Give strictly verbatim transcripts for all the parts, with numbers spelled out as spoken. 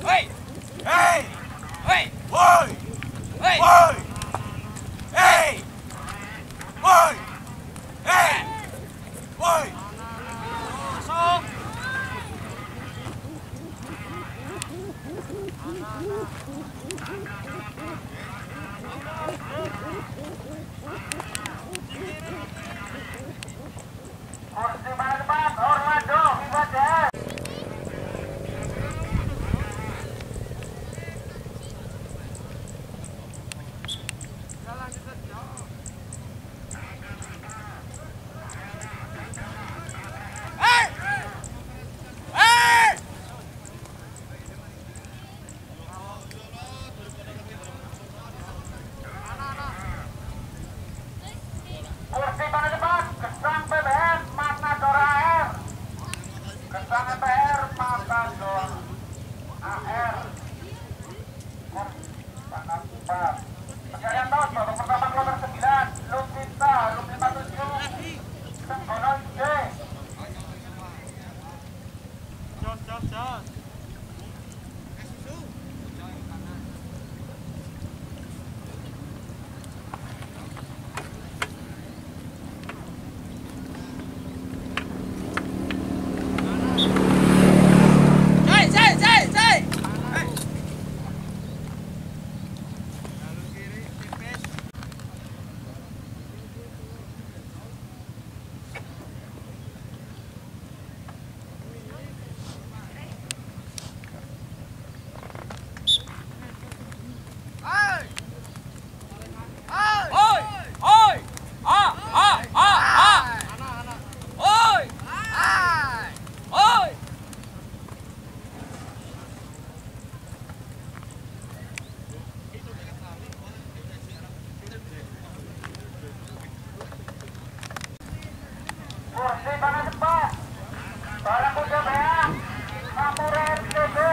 Hei! Hei! Hei! Woi! Hei! Woi! Hei! Woi! Hei! Woi! Masuk! Kursi paling depan, Orlando, Ibadah. Hei! Hei! Kursi paling depan, Gesang B B M, Matador A R. Gesang M P R, Matador A R. Sangat cepat. Pencarian tahun babak pertama kilometer sembilan, Lupita, Lupita tujuh, Senggono J. Jos, jos, jos. Jai, jai, jai, jai! Jalur kiri tipis. Hei! Oi! Oi! Ah, ah, ah, ah! Oi! Oi! Kursi paling depan, Barang Puja Beang, Kapolres R T B.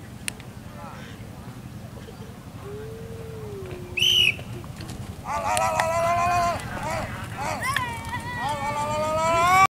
Al, al, al,